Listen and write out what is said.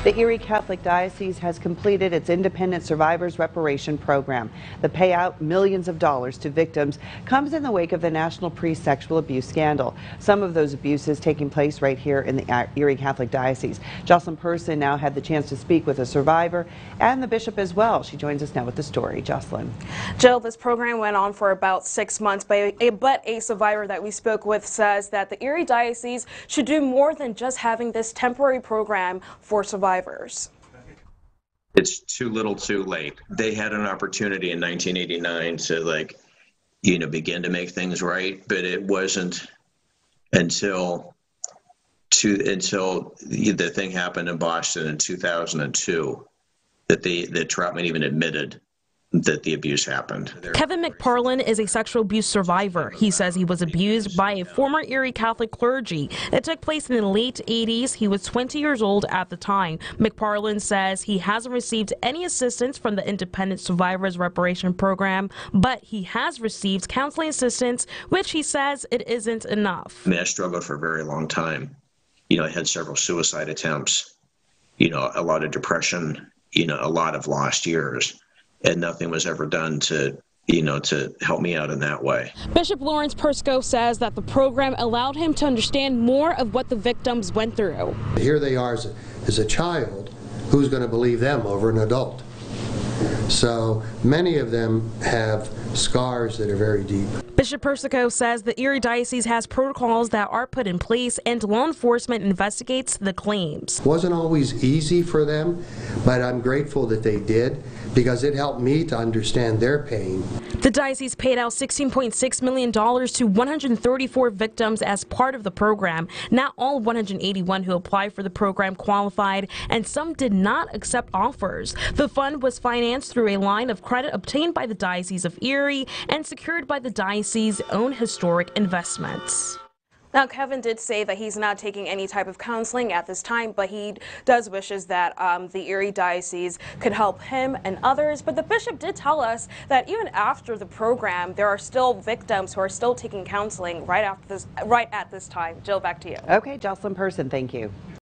The Erie Catholic Diocese has completed its Independent Survivors Reparation Program. The payout, millions of dollars to victims, comes in the wake of the National Priest sexual abuse scandal. Some of those abuses taking place right here in the Erie Catholic Diocese. Jocelyn Person now had the chance to speak with a survivor and the bishop as well. She joins us now with the story. Jocelyn. Jill, this program went on for about 6 months, but a survivor that we spoke with says that the Erie Diocese should do more than just having this temporary program for survivors. It's too little too late. They had an opportunity in 1989 to begin to make things right, but it wasn't until the thing happened in Boston in 2002 that Troutman even admitted that the abuse happened. Kevin McParlin is a sexual abuse survivor. He says he was abused by a former Erie Catholic clergy. It took place in the late 80s. He was 20 years old at the time. McParlin says he hasn't received any assistance from the Independent Survivors Reparation Program, but he has received counseling assistance, which he says it isn't enough. I struggled for a very long time. I had several suicide attempts, a lot of depression, a lot of lost years. And nothing was ever done to help me out in that way. Bishop Lawrence Persico says that the program allowed him to understand more of what the victims went through. Here they are as a child. Who's going to believe them over an adult? So many of them have scars that are very deep. Bishop Persico says the Erie Diocese has protocols that are put in place and law enforcement investigates the claims. It wasn't always easy for them, but I'm grateful that they did because it helped me to understand their pain. The diocese paid out $16.6 million to 134 victims as part of the program. Not all 181 who applied for the program qualified, and some did not accept offers. The fund was financed through a line of credit obtained by the Diocese of Erie and secured by the diocese's own historic investments. Now, Kevin did say that he's not taking any type of counseling at this time, but he does wishes that the Erie Diocese could help him and others. But the bishop did tell us that even after the program, there are still victims who are still taking counseling right at this time. Jill, back to you. Okay, Jocelyn Person, thank you.